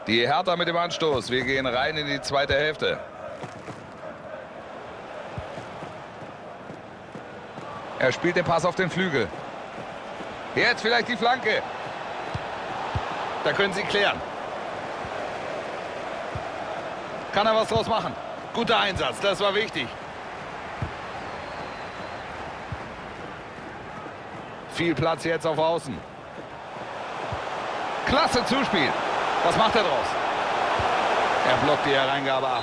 Die Hertha mit dem Anstoß. Wir gehen rein in die zweite Hälfte. Er spielt den Pass auf den Flügel. Jetzt vielleicht die Flanke. Da können sie klären. Kann er was draus machen? Guter Einsatz, das war wichtig. Viel Platz jetzt auf Außen. Klasse Zuspiel. Was macht er draus? Er blockt die Hereingabe ab.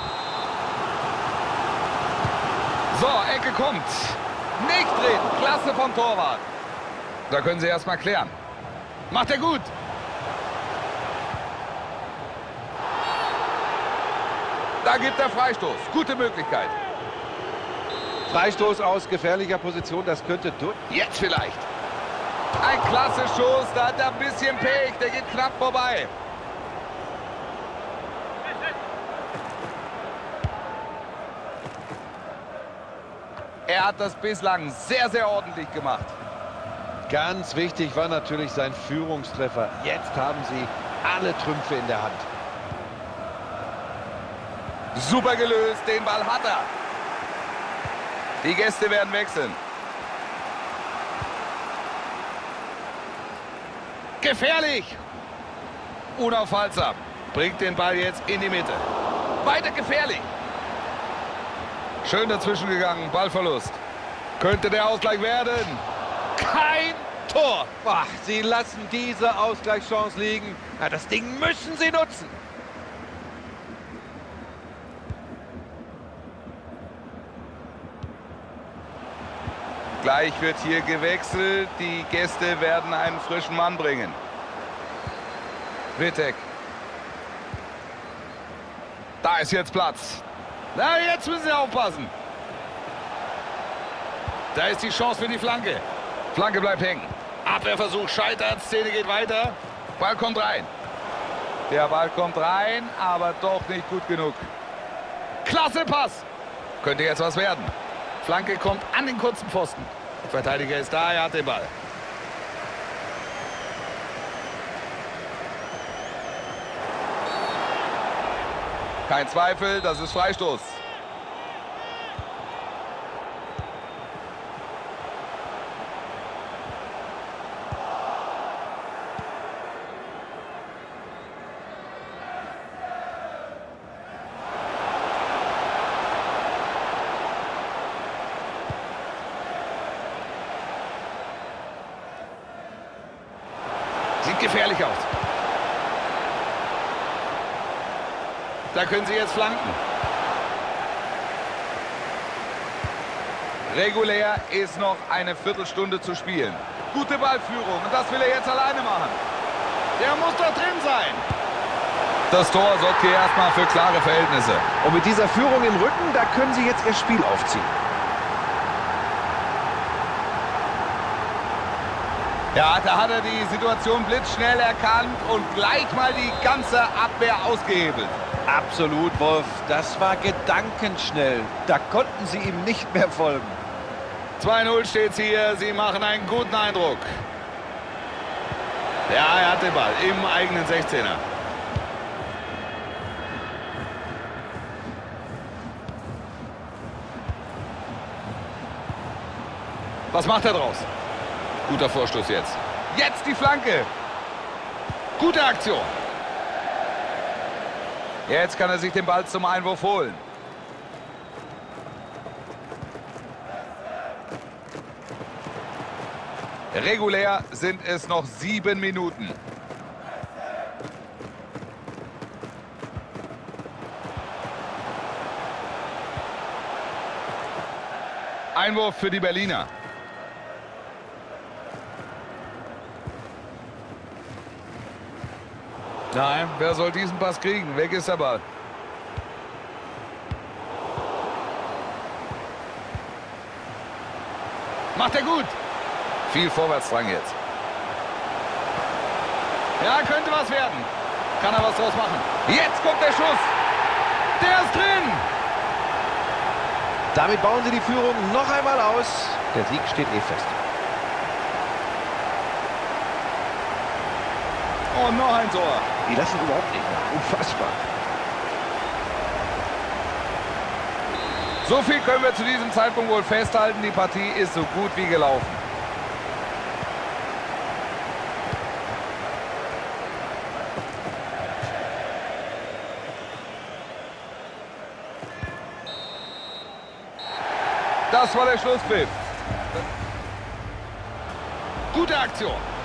So, Ecke kommt. Nicht drehen. Klasse vom Torwart. Da können sie erstmal klären. Macht er gut. Da gibt er Freistoß. Gute Möglichkeit. Freistoß aus gefährlicher Position, das könnte durch. Jetzt vielleicht. Ein klasse Schuss, da hat er ein bisschen Pech, der geht knapp vorbei. Er hat das bislang sehr, sehr ordentlich gemacht. Ganz wichtig war natürlich sein Führungstreffer. Jetzt haben sie alle Trümpfe in der Hand. Super gelöst, den Ball hat er. Die Gäste werden wechseln. Gefährlich. Unaufhaltsam. Bringt den Ball jetzt in die Mitte. Weiter gefährlich. Schön dazwischen gegangen. Ballverlust. Könnte der Ausgleich werden. Kein Tor. Boah, sie lassen diese Ausgleichschance liegen. Ja, das Ding müssen sie nutzen. Gleich wird hier gewechselt. Die Gäste werden einen frischen Mann bringen. Wittek. Da ist jetzt Platz. Na, jetzt müssen sie aufpassen. Da ist die Chance für die Flanke. Flanke bleibt hängen. Abwehrversuch scheitert. Szene geht weiter. Ball kommt rein. Der Ball kommt rein, aber doch nicht gut genug. Klasse Pass. Könnte jetzt was werden. Flanke kommt an den kurzen Pfosten. Der Verteidiger ist da, er hat den Ball. Kein Zweifel, das ist Freistoß. Sieht gefährlich aus. Da können sie jetzt flanken. Regulär ist noch eine Viertelstunde zu spielen. Gute Ballführung und das will er jetzt alleine machen. Der muss doch drin sein. Das Tor sorgt hier erstmal für klare Verhältnisse. Und mit dieser Führung im Rücken, da können sie jetzt ihr Spiel aufziehen. Ja, da hat er die Situation blitzschnell erkannt und gleich mal die ganze Abwehr ausgehebelt. Absolut, Wolf. Das war gedankenschnell. Da konnten sie ihm nicht mehr folgen. 2-0 steht's hier. Sie machen einen guten Eindruck. Ja, er hat den Ball im eigenen 16er. Was macht er draus? Guter Vorstoß jetzt. Jetzt die Flanke. Gute Aktion. Jetzt kann er sich den Ball zum Einwurf holen. Regulär sind es noch 7 Minuten. Einwurf für die Berliner. Nein, wer soll diesen Pass kriegen? Weg ist der Ball. Macht er gut. Viel Vorwärtsdrang jetzt. Ja, könnte was werden. Kann er was draus machen. Jetzt kommt der Schuss. Der ist drin. Damit bauen sie die Führung noch einmal aus. Der Sieg steht eh fest. Und noch ein Tor. Die lassen überhaupt nicht nach. Unfassbar. So viel können wir zu diesem Zeitpunkt wohl festhalten. Die Partie ist so gut wie gelaufen. Das war der Schlusspfiff. Gute Aktion.